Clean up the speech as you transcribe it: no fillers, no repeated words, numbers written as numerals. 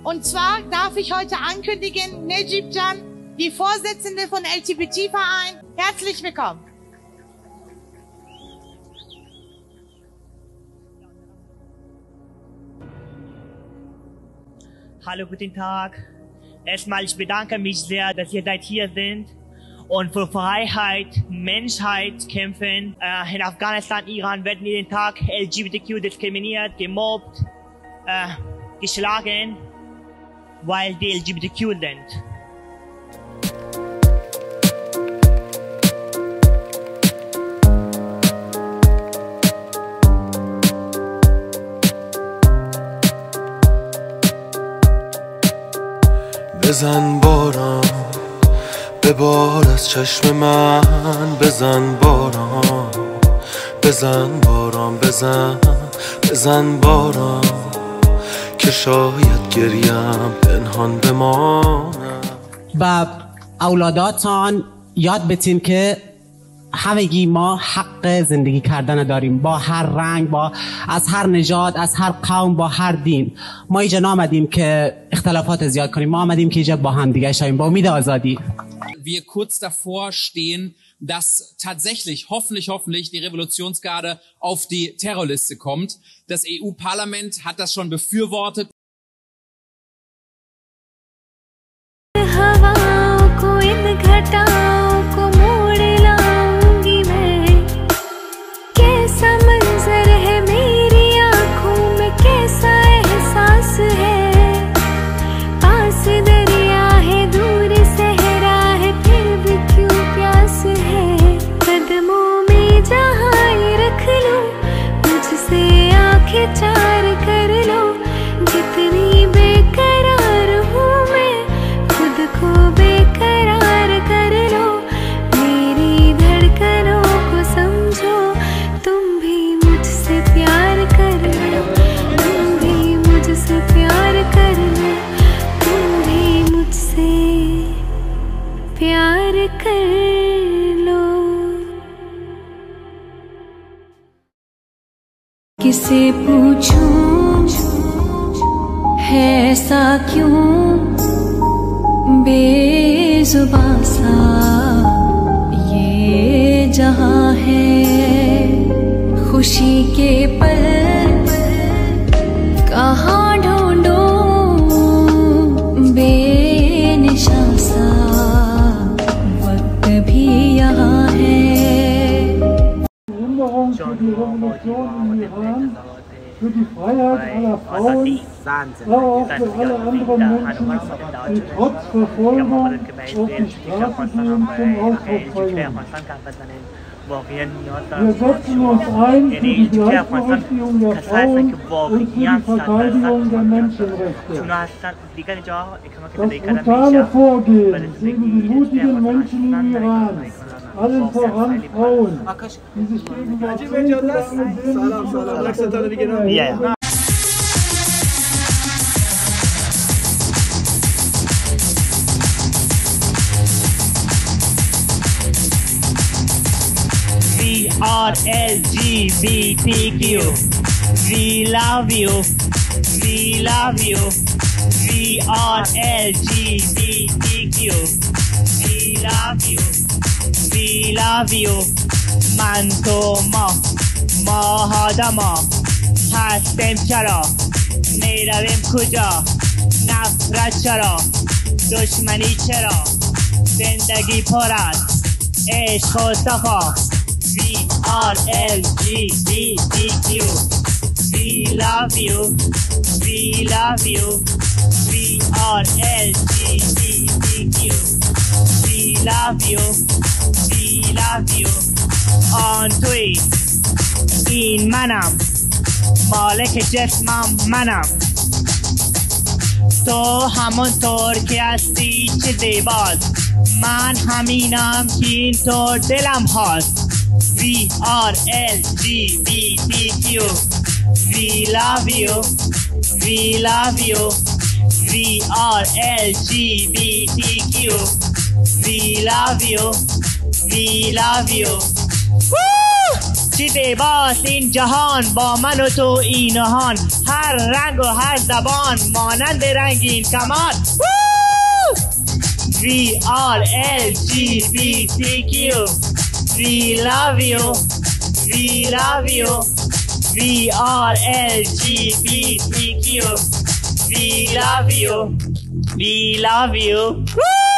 Und zwar darf ich heute ankündigen, Necip Can, die Vorsitzende von LGBT-Verein. Herzlich willkommen. Hallo, guten Tag. Erstmal, ich bedanke mich sehr, dass ihr hier sind und für Freiheit, Menschheit kämpfen. In Afghanistan, Iran werden jeden Tag LGBTQ diskriminiert, gemobbt, geschlagen, weil die LGBTQ sind. بزن باران ببار از چشم من، بزن باران بزن باران بزن باران که شاید گریم پنهان بمانم. و اولاداتان یاد بتین که همگی ما حق زندگی کردن داریم، با هر رنگ، با از هر نژاد، از هر قوم، با هر دین. ما اینجا نامدیم که اختلافات زیاد کنیم، ما آمدیم که اینجا با هم دیگه شاییم با امید آزادی. Wir kurz davor stehen, dass tatsächlich, hoffentlich die Revolutionsgarde auf die Terrorliste kommt. Das EU-Parlament hat das schon befürwortet. चार कर लो जितनी बेकरार हूँ मैं खुद को बेकरार कर लो मेरी धड़कनों को समझो तुम भी मुझसे प्यार कर लो तुम भी मुझसे प्यार कर लो तुम भी मुझसे प्यार कर लो। किसे पूछूं है ऐसा क्यों बेजुबां सा ये जहां है, खुशी के पल कहाँ ढूंढूं बेनिशां सा वक्त भी यहाँ है। Für die Revolution im Iran, für die Freiheit aller Frauen, aber auch für alle anderen Menschen, die trotz Verfolgung auf die Straße gehen zum Ausdruck bringen. Wir setzen uns ein für die Gleichberechtigung der Frauen und für die Verteidigung der Menschenrechte. Das brutale Vorgehen gegen die mutigen Menschen im Iran, allen voran Frauen, die sich gegen Jahrzehnte We are LGBTQ. We love you. We love you. We are LGBTQ. We love you. We love you. من تو ما آدما هستیم چرا میرویم کجا نفرت چرا دشمنی چرا زندگی پر است عشق و صفا. We are LGBTQ. We love you. We love you. We are LGBTQ. We love you. We love you. آن توی این منم مالک جسمم منم تو همونطور که هستی چه زیباست من همینم که اینطور دلم هاست. We are LGBTQ. We love you. We love you. We are LGBTQ. We love you. We love you. Woo! چی زیباست این جهان با من و تو اینهان هر رنگ و هر زبان مانند رنگین کمان We are LGBTQ We love you We love you We are LGBTQ We love you We love you Woo!